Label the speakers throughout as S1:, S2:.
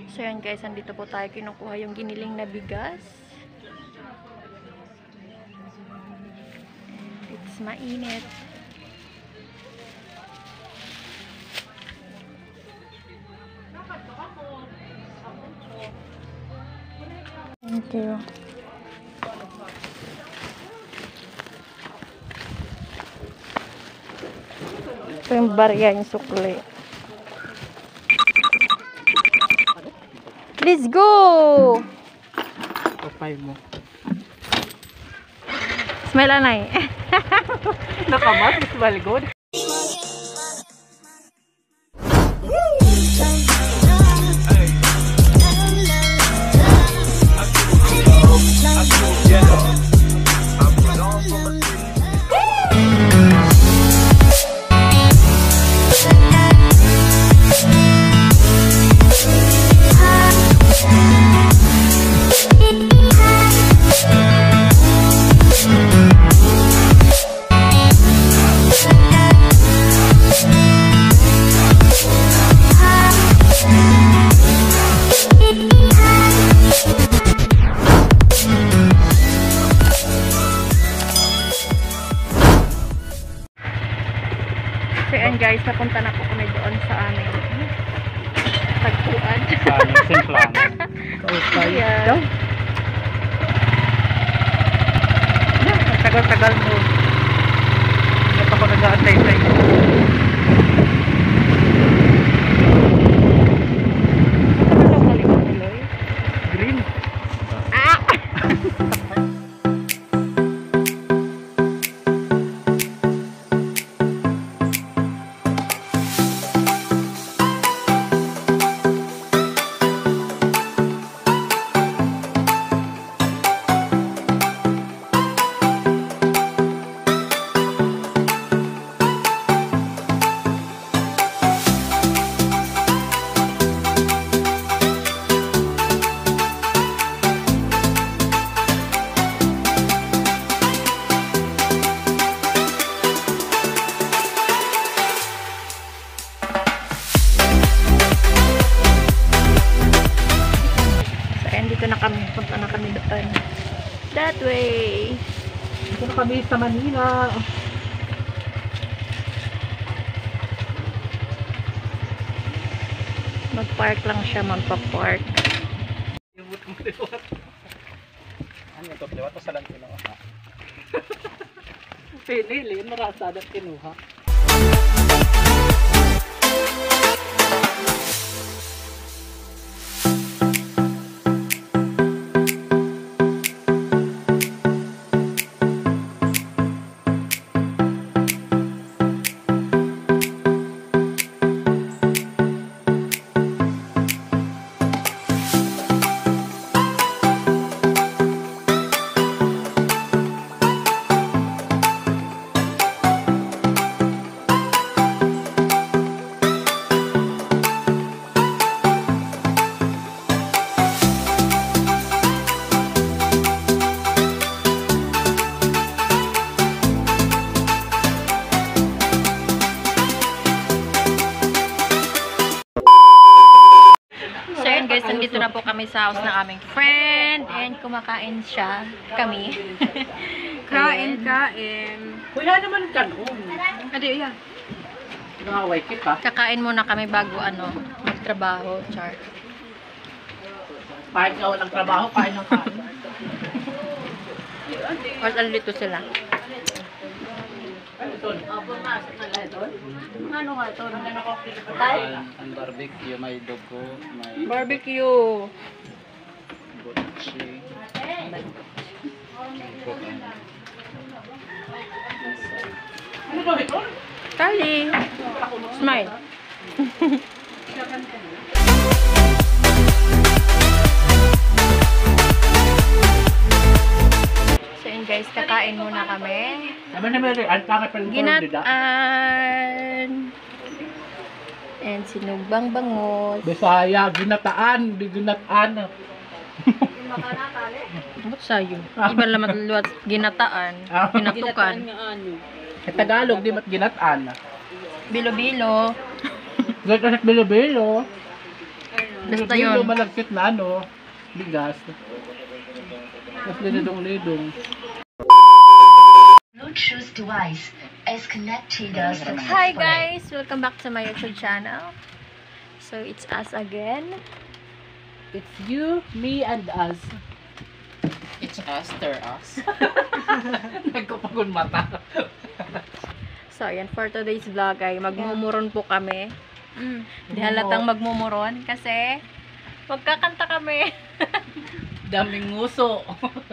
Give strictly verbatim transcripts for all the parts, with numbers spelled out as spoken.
S1: So yan guys, andito po tayo kinukuha yung giniling na bigas. It's mainit. Thank you. Ito yung barya yung sukli. Let's go!
S2: Kapay mo.
S1: Smell anay.
S2: Nakamat, smell good.
S1: So yan guys, napunta na po kami doon sa aming tagpuan.
S2: Sa aming simplangan. Kausay.
S1: Ayan. Tagal-tagal mo.
S2: Ito ko nag-aantay sa'yo.
S1: Ano naman kalimang tuloy?
S2: Green.
S1: Ah! Dito na kami, punta na kami doon. That way.
S2: Dito na kami sa Manila.
S1: Mag-park lang siya, magpa-park.
S2: Ibut mo liwat. Ano ito? Liwat o salang kinuha? Pili, marasa at kinuha. Guys, nandito na po kami sa house ng aming friend and kumakain siya, kami.
S3: Kain, kain.
S2: Kuya naman kanon.
S3: Adi, iya.
S2: Nangaway kita.
S1: Kakain muna kami bago ano, magtrabaho, char.
S2: Kahit nga walang trabaho, kain ng kain.
S1: Or alito sila.
S3: Ano nga ito?
S2: Ang barbecue, may dugo, may
S1: Barbecue.
S2: butchi. Ano ba ito?
S1: Kali. Smile. So yun guys, kakain muna kami.
S2: Naman naman rin, ang tanga pa rin
S1: Ginataan. And sinugbang bangus.
S2: Bisaya, ginataan, di ginataan.
S1: Bakit sa'yo? Iba naman luwat ginataan.
S2: Ah.
S1: Ginatukan.
S2: Sa Tagalog, di ba't ginataan?
S1: Bilo-bilo.
S2: Ganataan bilo-bilo. Basta
S4: Yung
S2: yun.
S4: malagkit na ano, bigas. Tapos linidong-lidong.
S5: Bluetooth device is connected successfully.
S1: Hi guys! Welcome back to my YouTube channel. So, it's us again.
S4: It's you, me, and us. It's us, ter us. Nagkapagod mata.
S1: So, ayan, for today's vlog ay magmumuron po kami.
S2: Mm. Di halatang magmumuron kasi magkakanta kami.
S4: Daming nguso.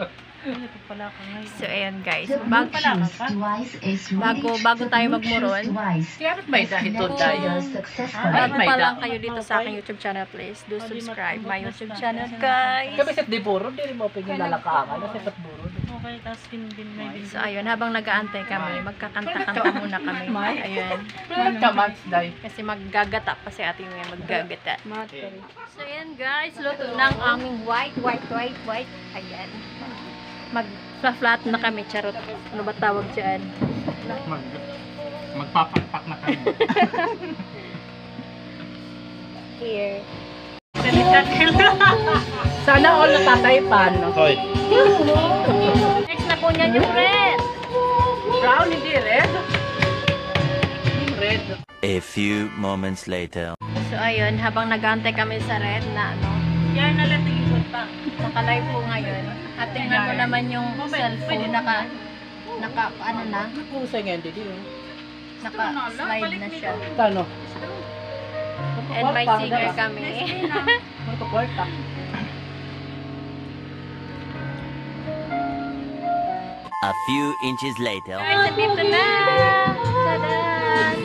S1: So, ayan guys.
S5: The
S1: Bag,
S5: Bluetooth device is
S1: Bago-
S5: reached.
S1: bago
S5: The
S1: tayo
S5: Bluetooth
S1: magmuron.
S5: device
S4: Kaya ba't may
S5: is
S4: dahil to
S5: connected
S4: tayo?
S5: successfully.
S1: bago
S4: may
S1: pa
S4: da-
S1: lang kayo dito sa aking YouTube channel, please do subscribe my YouTube channel, guys.
S4: Kami sa di buro, di rin mo pwede lalakaangan. Kasi pat buro.
S1: So, ayun, habang nag-aantay kami, magkakanta-kanta muna kami. Ayun.
S4: Pero nagkamats, day.
S1: Kasi maggagata pa si ating mga maggagata.
S3: Matter.
S1: So, ayan guys, luto ng aming white, white, white, white. Ayan. Mag-flat na kami, charot. Ano ba tawag dyan?
S4: Mag, magpapakpak na kami.
S1: Here.
S4: Sana all natataypan.
S6: Hoy,
S1: Next na po niyan yung red.
S4: Brown, hindi red. Yung red.
S6: a few moments later.
S1: So, ayun, habang nag-aantay kami sa red na ano. Yan na lang pa. Naka-live po ngayon. At tingnan mo naman yung cellphone, naka, naka, ano na,
S4: Pusay nga, hindi yun.
S1: naka-slide na siya.
S4: Tano?
S1: And may singer kami.
S4: Ano kwarta?
S6: A few inches later.
S1: Guys, dito na! Tadan!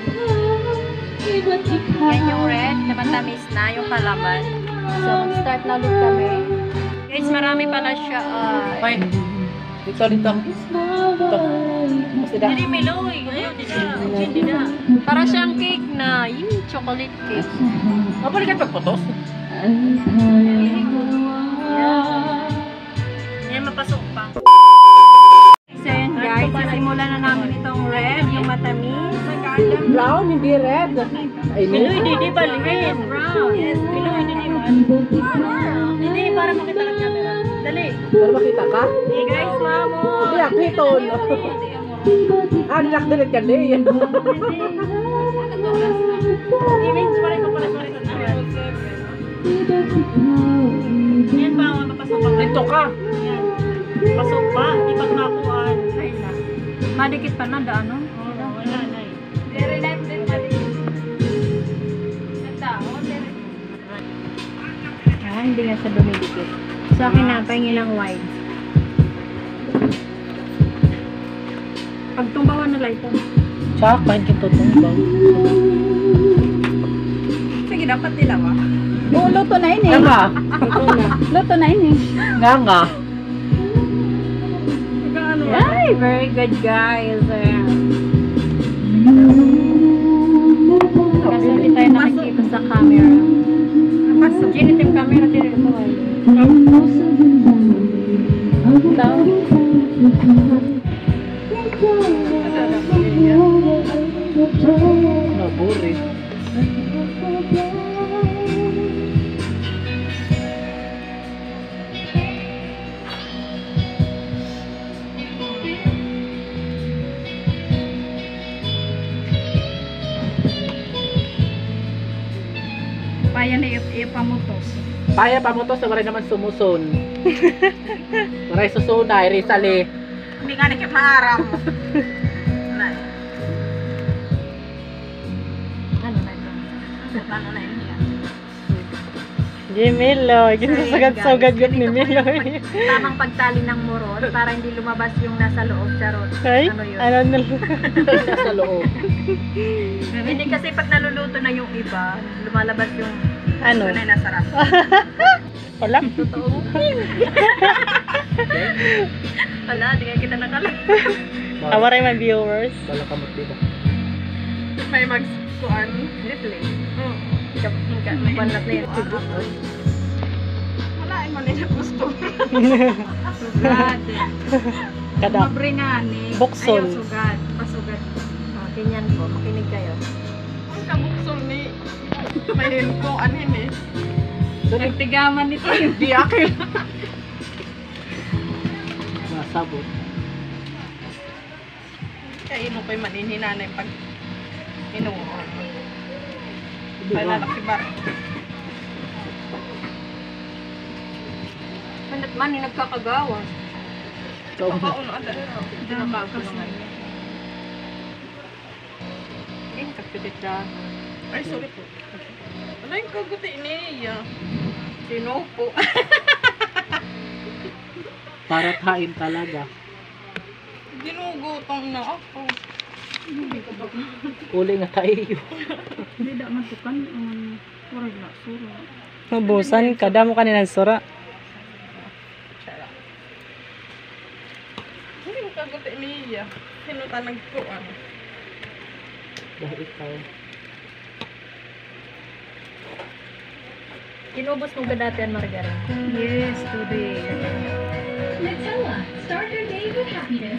S1: Yan yung red na matamis na, yung kalaban. So, mag-start na ulit kami. Guys, marami pala siya. Uh,
S4: Hoy, dito, dito. Dito. Kasi da.
S1: Miloy. Ayun, hindi na. Para siyang cake na. Yung chocolate cake.
S4: Mabalik ka pagputos?
S1: Yan, mapasok pa.
S3: So yan guys, sisimulan na namin itong red, yung matamis.
S4: Brown, hindi red. Ay,
S1: Miloy, hindi ba? Red. Brown. Yes, Miloy, hindi ba? Hindi, para makita ng camera. Dali.
S4: Pero makita ka?
S1: Hey guys, mamo.
S4: Hindi, ako ito. Ah, nilakdilit ka li.
S1: Image pa rin ko pala. Sorry, sorry. Yan pa, mapapasok pa.
S4: Dito ka.
S1: Pasok pa, di pa nakuhaan. Ay na.
S3: Madikit pa na daan, no?
S1: Oo, wala na eh. Very light din pa rin. Ah, hindi nga siya dumidikit. Sa akin na, pahingin ng wide.
S3: Pagtumbawan na light.
S4: Tsaka, hindi to tumbang.
S3: Sige, dapat dilawa. Oo, luto na yun eh.
S4: Nga nga.
S3: Luto na yun eh.
S4: Nga nga.
S1: Ay, very good guys. Kasi hindi tayo nakikita sa camera.
S3: Pasok.
S1: Ginit yung camera din ito. Daw.
S4: Naburi.
S3: Paya na ipamutos.
S4: Paya pa mo to, sa waray naman sumusun. Waray susunay, risali.
S3: Hindi nga nakit maaram.
S1: Ano na ito?
S3: Ano na yun yan?
S1: Di Milo.
S3: Ginasagad-sagad
S1: yun ni Milo. Tamang pagtali ng muron para hindi lumabas yung nasa loob. Charot. Ano yun?
S4: Ano na sa loob.
S1: Hindi kasi pag naluluto na yung iba, lumalabas yung
S3: Ano? Ito na yung nasa ras.
S4: Wala.
S1: totoo. Wala, di nga kita nakala.
S4: Awaray my viewers. Wala ka mo diba?
S3: May magkuhan. Replay.
S1: Banlat na yun.
S3: Wala, ay mali na gusto.
S1: Sugad.
S4: Kada.
S3: Mabringan eh.
S4: Bukson.
S3: Ayaw sugad. Pasugad.
S1: Oh, ganyan po, makinig kayo.
S3: Ang kabuksol ni. May kung ano yun eh. Nagtigaman nito yung
S4: Di akin. Nasabot.
S3: kaya ino ko'y maninhinanay pag inuha.
S4: Di ba?
S3: Malalaki ba? Manat man yung nagkakagawas.
S4: Ikaw na.
S3: Pauno ada. Hindi na magkulungan. Eh, kapitit siya. Ay, sorry po. Ano yung kaguti niya? Sino po?
S4: Para hain talaga.
S3: Ginugutong na ako.
S4: Uli nga tayo.
S3: Hindi na matukan. Um, Puro na, suro.
S7: Mabusan, kada mo kanilang sura.
S3: Hindi yung kaguti niya. Sino ta nagkuhan?
S4: Dahil ikaw.
S2: Inubos mo ba dati ang margarine?
S3: Yes, today.
S5: Nutella. Start your day with happiness.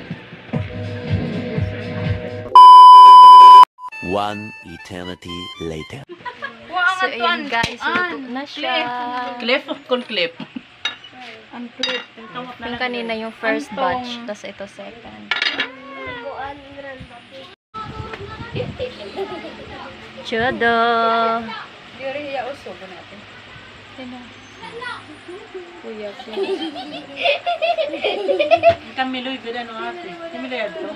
S6: One eternity later.
S2: So, ayun guys, luto na siya.
S4: Clip con clip.
S3: Ang plate.
S2: Yung kanina yung first batch, tas ito second. Chodo!
S3: Diri ya uso ba natin? Kuya ko.
S4: Kamiloy ganda no ate. Kamiloy adto.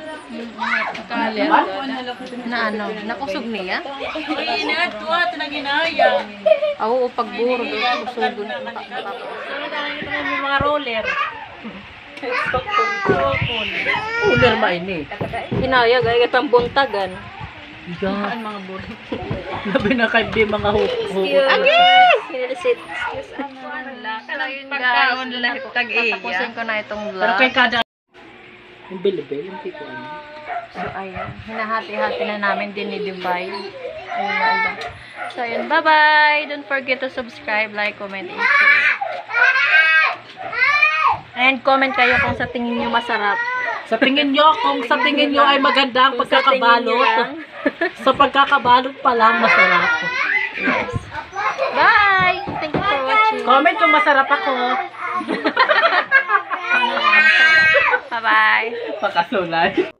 S2: Na ano, nakusog niya?
S4: Ay, ina to at naginaya.
S2: Oo, pag buro doon, kusog na.
S4: May mga roller. Roller ba ini?
S2: Hinaya, gaya katang buntagan.
S4: Iya. Mga buro. Labi na kay di mga huko.
S2: Hinilisit. So, yun guys, tapusin ko na itong
S4: Pero kay
S2: vlog.
S4: kada yung bilibel, yung tipo ano.
S2: So, ayun. Hinahati-hati na namin din ni Divide. Ayun na iba. So, ayun. Bye-bye! Don't forget to subscribe, like, comment, and share. And comment kayo kung sa tingin nyo masarap.
S4: Sa tingin nyo, kung sa tingin nyo ay maganda ang
S2: Kung sa tingin nyo
S4: pagkakabalot.
S2: lang.
S4: Sa pagkakabalot pa lang, masarap.
S2: Yes. Bye! Thank you for watching.
S4: Comment kung masarap ako.
S2: Bye-bye!
S4: Pakasulay.